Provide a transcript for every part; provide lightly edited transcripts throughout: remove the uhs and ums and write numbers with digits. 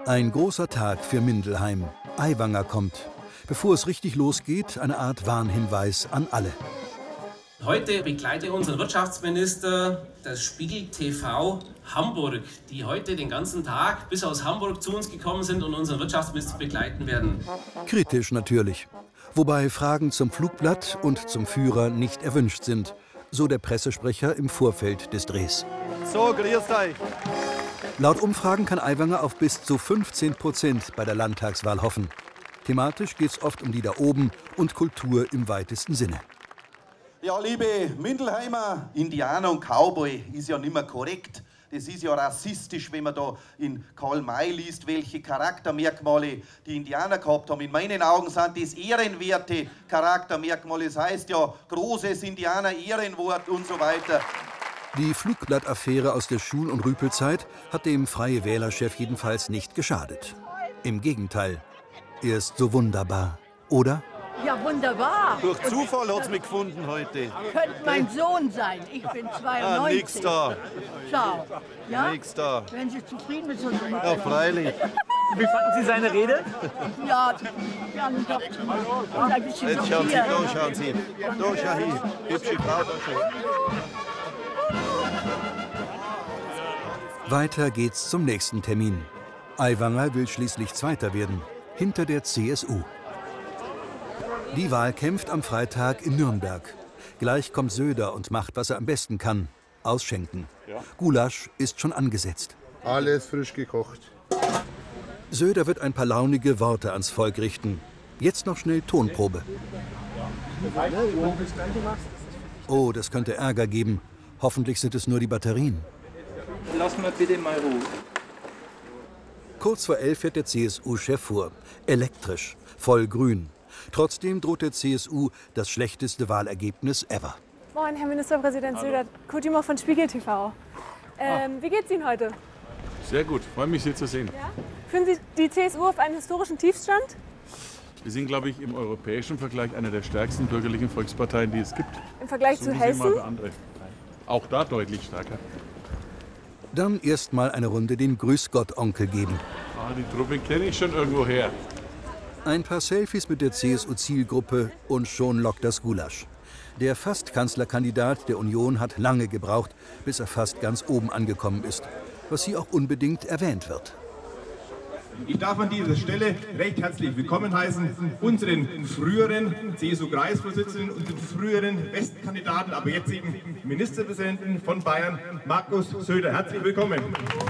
Ein großer Tag für Mindelheim. Aiwanger kommt. Bevor es richtig losgeht, eine Art Warnhinweis an alle. Heute begleitet unseren Wirtschaftsminister das Spiegel TV Hamburg, die heute den ganzen Tag bis aus Hamburg zu uns gekommen sind und unseren Wirtschaftsminister begleiten werden. Kritisch natürlich. Wobei Fragen zum Flugblatt und zum Führer nicht erwünscht sind. So der Pressesprecher im Vorfeld des Drehs. So, grüßt euch. Laut Umfragen kann Aiwanger auf bis zu 15% bei der Landtagswahl hoffen. Thematisch geht es oft um die da oben und Kultur im weitesten Sinne. Ja, liebe Mindelheimer, Indianer und Cowboy ist ja nicht mehr korrekt. Das ist ja rassistisch, wenn man da in Karl May liest, welche Charaktermerkmale die Indianer gehabt haben. In meinen Augen sind das ehrenwerte Charaktermerkmale. Das heißt ja großes Indianer-Ehrenwort und so weiter. Die Flugblattaffäre aus der Schul- und Rüpelzeit hat dem Freie Wähler-Chef jedenfalls nicht geschadet. Im Gegenteil, er ist so wunderbar, oder? Ja, wunderbar. Durch Zufall hat es mich gefunden heute. Könnte mein Sohn sein. Ich bin 92. Nix da. Schau. Ja? Nix da. Wenn Sie zufrieden mit so einem Ja, freilich. Wie fanden Sie seine Rede? Ja, wir haben doch und ein bisschen Jetzt schauen Sie, hier. da schauen Sie. Da schau hin. Hübsche Frau da schon. Weiter geht's zum nächsten Termin. Aiwanger will schließlich Zweiter werden, hinter der CSU. Die Wahl kämpft am Freitag in Nürnberg. Gleich kommt Söder und macht, was er am besten kann: ausschenken. Gulasch ist schon angesetzt. Alles frisch gekocht. Söder wird ein paar launige Worte ans Volk richten. Jetzt noch schnell Tonprobe. Oh, das könnte Ärger geben. Hoffentlich sind es nur die Batterien. Lass mal bitte mal Ruhe. Kurz vor 11 fährt der CSU-Chef vor. Elektrisch, voll grün. Trotzdem droht der CSU das schlechteste Wahlergebnis ever. Moin, Herr Ministerpräsident Söder. Kurt Jümer von Spiegel TV. Wie geht's Ihnen heute? Sehr gut, freue mich, Sie zu sehen. Ja? Führen Sie die CSU auf einen historischen Tiefstand? Wir sind, glaube ich, im europäischen Vergleich eine der stärksten bürgerlichen Volksparteien, die es gibt. Im Vergleich zu Suchen Sie Hessen? mal für andere. Auch da deutlich stärker. Dann erst mal eine Runde den Grüß-Gott-Onkel geben. Die Truppe kenne ich schon irgendwo her. Ein paar Selfies mit der CSU-Zielgruppe und schon lockt das Gulasch. Der Fast-Kanzlerkandidat der Union hat lange gebraucht, bis er fast ganz oben angekommen ist, was hier auch unbedingt erwähnt wird. Ich darf an dieser Stelle recht herzlich willkommen heißen unseren früheren CSU-Kreisvorsitzenden, unseren früheren Westkandidaten, aber jetzt eben Ministerpräsidenten von Bayern, Markus Söder. Herzlich willkommen.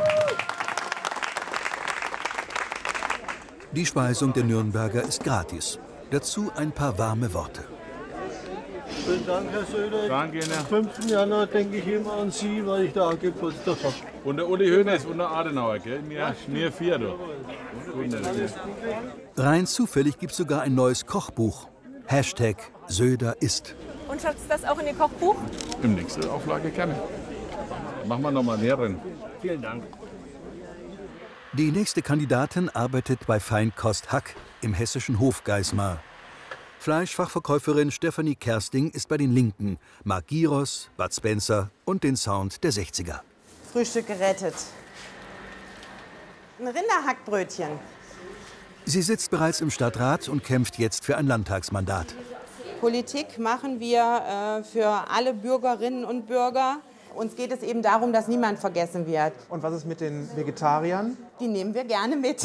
Die Speisung der Nürnberger ist gratis. Dazu ein paar warme Worte. Vielen Dank, Herr Söder. Danke, Ihnen. Am 5. Januar denke ich immer an Sie, weil ich da Geburtstag habe. Und der Uli Hoeneß und der Adenauer, gell? Mir vier, du. Rein zufällig gibt es sogar ein neues Kochbuch. Hashtag Söder isst. Und schaut das auch in Ihr Kochbuch? Im nächsten Auflage gerne. Machen wir noch mal mehreren. Vielen Dank. Die nächste Kandidatin arbeitet bei Feinkost Hack im hessischen Hof Geismar. Fleischfachverkäuferin Stefanie Kersting ist bei den Linken, mag Gyros, Bud Spencer und den Sound der 60er. Frühstück gerettet. Ein Rinderhackbrötchen. Sie sitzt bereits im Stadtrat und kämpft jetzt für ein Landtagsmandat. Politik machen wir für alle Bürgerinnen und Bürger. Uns geht es eben darum, dass niemand vergessen wird. Und was ist mit den Vegetariern? Die nehmen wir gerne mit.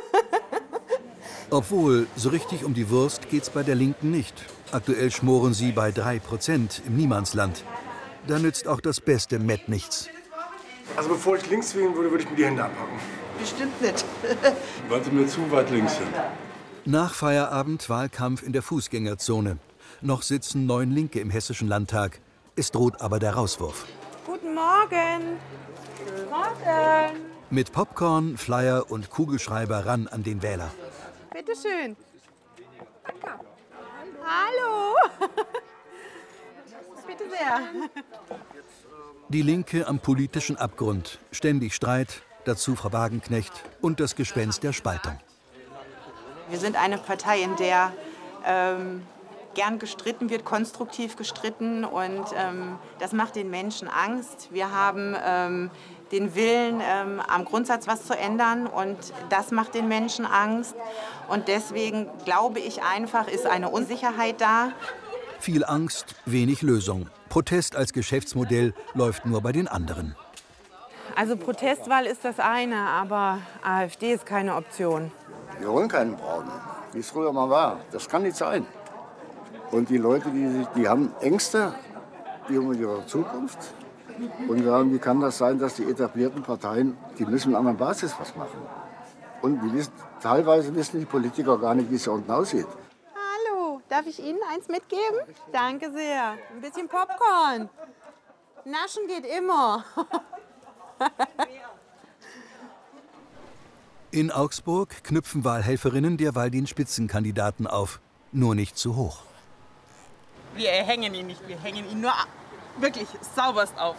Obwohl, so richtig um die Wurst geht's bei der Linken nicht. Aktuell schmoren sie bei 3% im Niemandsland. Da nützt auch das beste Mett nichts. Also bevor ich links wählen würde, würde ich mir die Hände abhacken. Bestimmt nicht. Weil Sie mir zu weit links sind. Nach Feierabend Wahlkampf in der Fußgängerzone. Noch sitzen 9 Linke im Hessischen Landtag. Es droht aber der Rauswurf. Guten Morgen. Guten Morgen. Mit Popcorn, Flyer und Kugelschreiber ran an den Wähler. Bitte schön. Danke. Hallo. Bitte sehr. Die Linke am politischen Abgrund. Ständig Streit, dazu Frau Wagenknecht und das Gespenst der Spaltung. Wir sind eine Partei, in der gern gestritten wird, konstruktiv gestritten. Und das macht den Menschen Angst. Wir haben den Willen, am Grundsatz was zu ändern. Und das macht den Menschen Angst. Und deswegen glaube ich einfach, ist eine Unsicherheit da. Viel Angst, wenig Lösung. Protest als Geschäftsmodell läuft nur bei den anderen. Also Protestwahl ist das eine, aber AfD ist keine Option. Wir wollen keinen Braun, wie es früher mal war. Das kann nicht sein. Und die Leute, die haben Ängste um ihre Zukunft. Und sagen, wie kann das sein, dass die etablierten Parteien, die müssen mit einer anderen Basis was machen. Und teilweise wissen die Politiker gar nicht, wie es da unten aussieht. Hallo, darf ich Ihnen eins mitgeben? Danke sehr. Ein bisschen Popcorn. Naschen geht immer. In Augsburg knüpfen Wahlhelferinnen derweil den Spitzenkandidaten auf. Nur nicht zu hoch. Wir hängen ihn nicht, wir hängen ihn nur wirklich sauberst auf.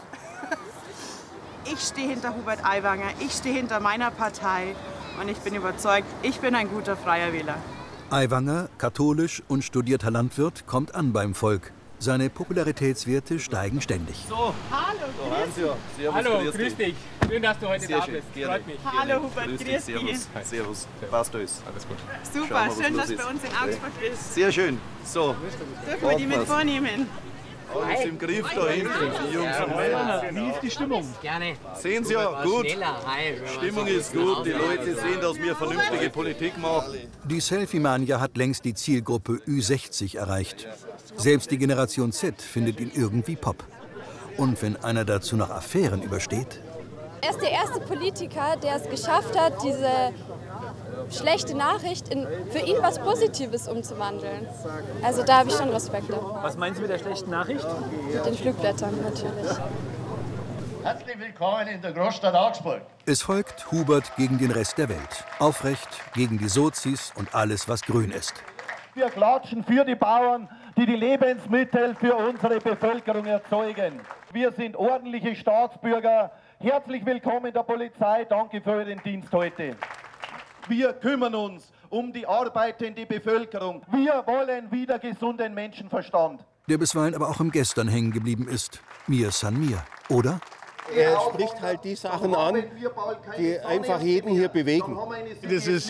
Ich stehe hinter Hubert Aiwanger, ich stehe hinter meiner Partei und ich bin überzeugt, ich bin ein guter freier Wähler. Aiwanger, katholisch und studierter Landwirt, kommt an beim Volk. Seine Popularitätswerte steigen ständig. So, hallo, Servus, hallo, grüß dich. Schön, dass du heute da bist. Freut mich. Hallo Hubert, grüß dich. Servus, passt alles. Alles gut. Super, schön, dass du bei uns in Augsburg bist. Sehr schön. So, dürfen wir die mit vornehmen? Alles im Griff da hinten, die Jungs und Männer. Wie ist die Stimmung? Gerne. Sehen Sie ja, gut. Stimmung ist gut, die Leute sehen, dass wir vernünftige Politik machen. Die Selfie-Mania hat längst die Zielgruppe Ü60 erreicht. Selbst die Generation Z findet ihn irgendwie Pop. Und wenn einer dazu noch Affären übersteht? Er ist der erste Politiker, der es geschafft hat, diese schlechte Nachricht in für ihn was Positives umzuwandeln. Also da habe ich schon Respekt davor. Was meinst du mit der schlechten Nachricht? Mit den Flugblättern natürlich. Herzlich willkommen in der Großstadt Augsburg. Es folgt Hubert gegen den Rest der Welt. Aufrecht gegen die Sozis und alles, was grün ist. Wir klatschen für die Bauern, die die Lebensmittel für unsere Bevölkerung erzeugen. Wir sind ordentliche Staatsbürger. Herzlich willkommen in der Polizei. Danke für Ihren Dienst heute. Wir kümmern uns um die arbeitende Bevölkerung. Wir wollen wieder gesunden Menschenverstand. Der bisweilen aber auch im Gestern hängen geblieben ist. Mir san mir, oder? Er spricht halt die Sachen an, die einfach jeden hier bewegen. Das ist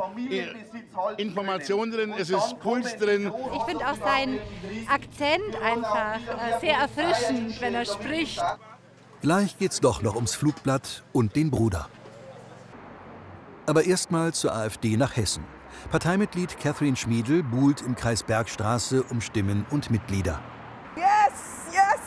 Information drin, es ist Puls drin. Ich finde auch seinen Akzent einfach sehr erfrischend, wenn er spricht. Gleich geht's doch noch ums Flugblatt und den Bruder. Aber erstmal zur AfD nach Hessen. Parteimitglied Catherine Schmiedl buhlt im Kreis Bergstraße um Stimmen und Mitglieder. Yes, yes!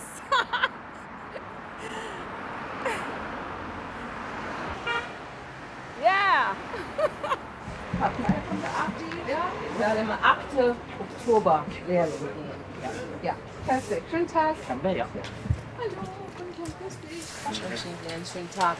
Ja! Partei von der AfD, ja? Ich werde mal 8. Oktober wählen. Ja, perfekt. Schönen Tag. Hallo, guten Tag, grüß dich. Ich wünsche Ihnen einen schönen Tag.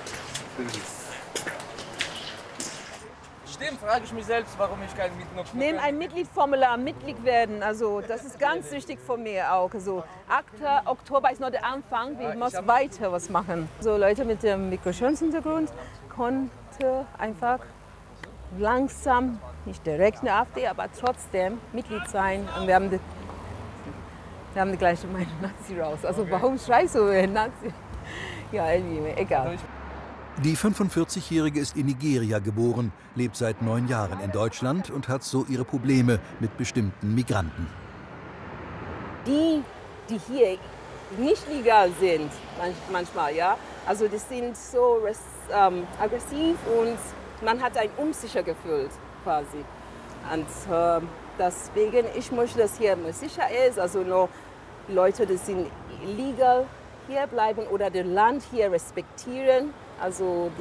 Stimmt, frage ich mich selbst, warum ich kein Mitglied bin. Nehmen ein Mitgliedformular, Mitglied werden. Also das ist ganz wichtig von mir auch. Also 8. Oktober ist nur der Anfang, wir müssen weiter was machen. So Leute mit dem Migrationshintergrund konnten einfach langsam, nicht direkt in der AfD, aber trotzdem Mitglied sein. Und wir haben die gleiche Meinung, Nazi raus. Also warum schreist du Nazi? Ja, irgendwie, egal. Die 45-Jährige ist in Nigeria geboren, lebt seit 9 Jahren in Deutschland und hat so ihre Probleme mit bestimmten Migranten. Die hier nicht legal sind, manchmal, ja, also die sind so aggressiv und man hat ein unsicher Gefühl quasi. Und deswegen, ich möchte, dass hier sicher ist, also nur Leute, die sind legal hier bleiben oder das Land hier respektieren. Also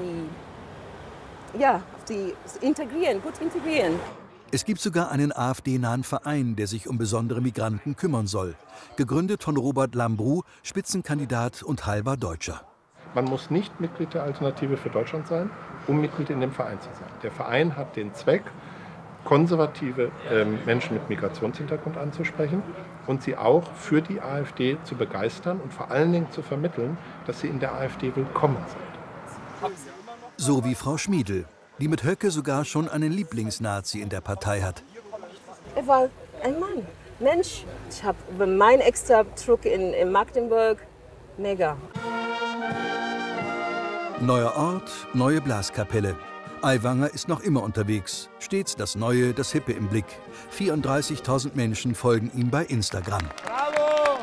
die integrieren, gut integrieren. Es gibt sogar einen AfD-nahen Verein, der sich um besondere Migranten kümmern soll. Gegründet von Robert Lambrou, Spitzenkandidat und halber Deutscher. Man muss nicht Mitglied der Alternative für Deutschland sein, um Mitglied in dem Verein zu sein. Der Verein hat den Zweck, konservative Menschen mit Migrationshintergrund anzusprechen und sie auch für die AfD zu begeistern und vor allen Dingen zu vermitteln, dass sie in der AfD willkommen sind. So wie Frau Schmiedl, die mit Höcke sogar schon einen Lieblingsnazi in der Partei hat. Er war ein Mann, Mensch. Ich habe meinen extra Druck in Magdeburg, mega. Neuer Ort, neue Blaskapelle. Aiwanger ist noch immer unterwegs. Stets das Neue, das Hippe im Blick. 34.000 Menschen folgen ihm bei Instagram. Bravo!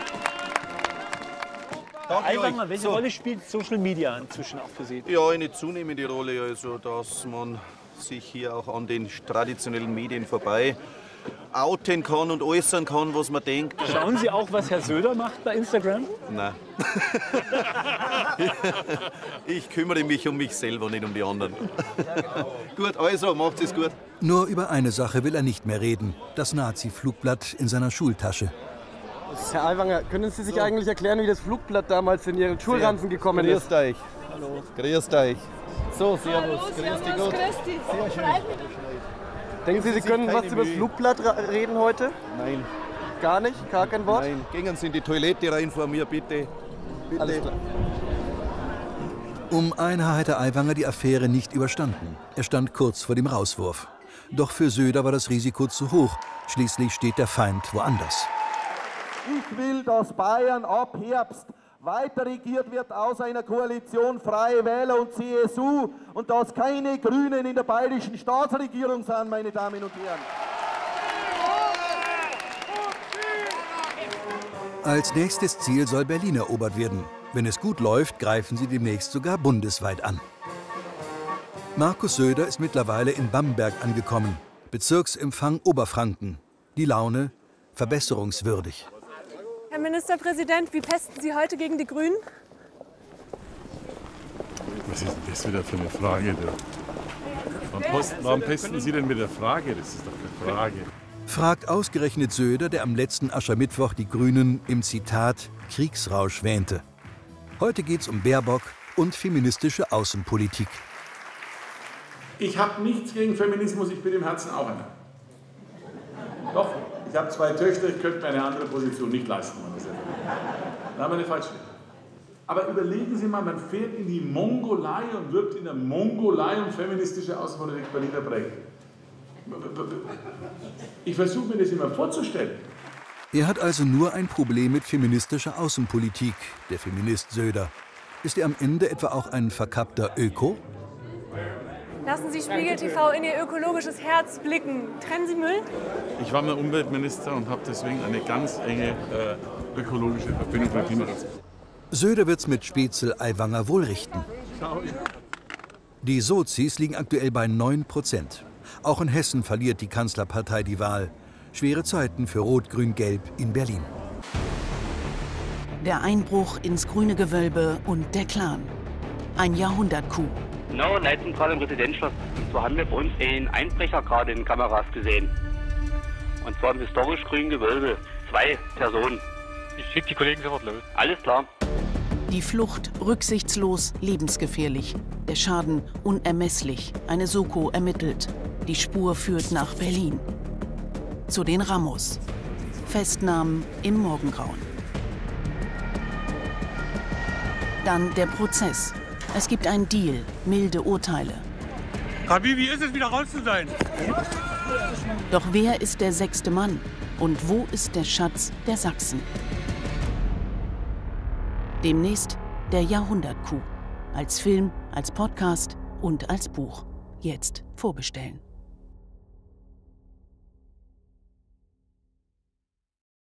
Danke Aiwanger, euch. welche Rolle spielt Social Media inzwischen auch für Sie? Ja, eine zunehmende Rolle, also dass man sich hier auch an den traditionellen Medien vorbei outen kann und äußern kann, was man denkt. Schauen Sie auch, was Herr Söder macht bei Instagram? Nein. Ich kümmere mich um mich selber, nicht um die anderen. Gut, also, macht es gut. Nur über eine Sache will er nicht mehr reden. Das Nazi-Flugblatt in seiner Schultasche. Herr Aiwanger, können Sie sich eigentlich erklären, wie das Flugblatt damals in Ihren Schulranzen gekommen ist? Grüßt euch. Hallo. Grüßt euch. So, servus. Grüß dich gut. Sehr schön. Denken Sie, Sie können was über das Flugblatt reden heute? Nein. Gar nicht? Gar kein Wort? Nein. Gehen Sie in die Toilette rein vor mir, bitte. Bitte. Alles klar. Um ein hat Aiwanger die Affäre nicht überstanden. Er stand kurz vor dem Rauswurf. Doch für Söder war das Risiko zu hoch. Schließlich steht der Feind woanders. Ich will, dass Bayern ab Herbst weiter regiert wird aus einer Koalition Freie Wähler und CSU und dass keine Grünen in der bayerischen Staatsregierung sind, meine Damen und Herren. Als nächstes Ziel soll Berlin erobert werden. Wenn es gut läuft, greifen sie demnächst sogar bundesweit an. Markus Söder ist mittlerweile in Bamberg angekommen. Bezirksempfang Oberfranken. Die Laune verbesserungswürdig. Herr Ministerpräsident, wie pesten Sie heute gegen die Grünen? Was ist denn das wieder für eine Frage? Warum pesten Sie denn mit der Frage? Das ist doch eine Frage. Fragt ausgerechnet Söder, der am letzten Aschermittwoch die Grünen im Zitat Kriegsrausch wähnte. Heute geht's um Baerbock und feministische Außenpolitik. Ich habe nichts gegen Feminismus, ich bin im Herzen auch einer. Doch, ich habe 2 Töchter, ich könnte mir eine andere Position nicht leisten. Da haben wir eine falsche. Aber überlegen Sie mal, man fährt in die Mongolei und wirbt in der Mongolei um feministische Außenpolitik Berliner prägen. Ich versuche mir das immer vorzustellen. Er hat also nur ein Problem mit feministischer Außenpolitik, der Feminist Söder. Ist er am Ende etwa auch ein verkappter Öko? Lassen Sie Spiegel TV in Ihr ökologisches Herz blicken. Trennen Sie Müll? Ich war mal Umweltminister und habe deswegen eine ganz enge ökologische Verbindung mit Klimaschutz. Söder wird's mit Spätzle Aiwanger wohl richten. Die Sozis liegen aktuell bei 9%. Auch in Hessen verliert die Kanzlerpartei die Wahl. Schwere Zeiten für Rot-Grün-Gelb in Berlin. Der Einbruch ins grüne Gewölbe und der Clan. Ein Jahrhundert-Coup. Genau, leiten gerade im Residenzschloss. So haben wir bei uns einen Einbrecher gerade in Kameras gesehen. Und zwar im historisch grünen Gewölbe. 2 Personen. Ich schicke die Kollegen sofort los. Alles klar. Die Flucht rücksichtslos, lebensgefährlich. Der Schaden unermesslich. Eine Soko ermittelt. Die Spur führt nach Berlin. Zu den Ramos. Festnahmen im Morgengrauen. Dann der Prozess. Es gibt einen Deal, milde Urteile. Kabi, wie ist es, wieder raus zu sein? Doch wer ist der 6. Mann? Und wo ist der Schatz der Sachsen? Demnächst der Jahrhundert-Coup. Als Film, als Podcast und als Buch. Jetzt vorbestellen.